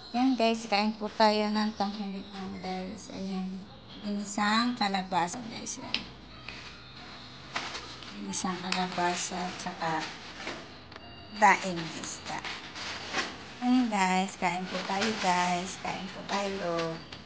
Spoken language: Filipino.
Yan guys, kain po tayo ng tanghalian guys. Ayan. Ginisang kalabasa guys. Yan. Ginisang kalabasa at saka daing isda. Ayan guys, kain po tayo guys. Kain po tayo.